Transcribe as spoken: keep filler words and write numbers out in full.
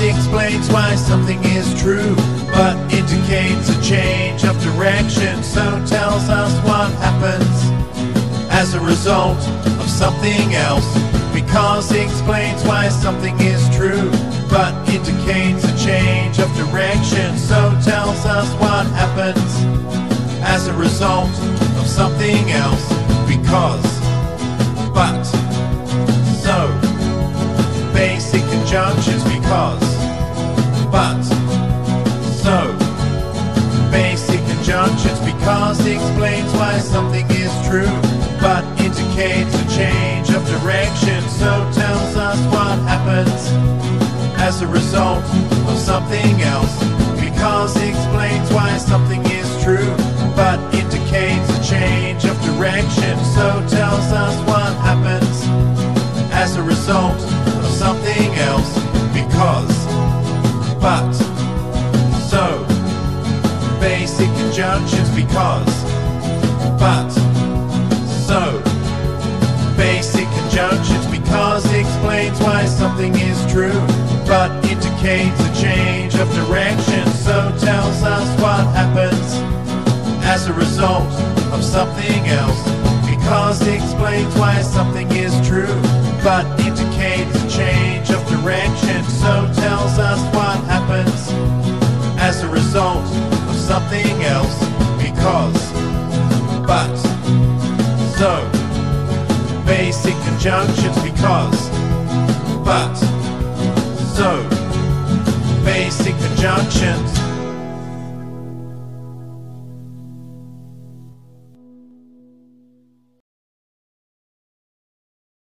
explains why something is true, but indicates a change of direction. So tells us what happens as a result of something else. Because explains why something is true, but indicates a change of direction. So tells us what happens as a result of something else. Because, but, so, basic conjunctions. Because, but, so, basic conjunctions. Because explains why something is true, but indicates a change of direction. So tells us what happens as a result of something else. Because explains why something is true, but indicates a change of direction. So tells us what happens as a result of something else. Because, but, so, basic conjunctions. Because, but, so, basic conjunctions. Because explains why something is true, but indicates a change of direction. So tells us what happens as a result of something else. Because explains why something is true, but indicates a change of direction. So tells us what happens as a result of something else. Because, but, so, basic conjunctions. Because, but, so, basic conjunctions.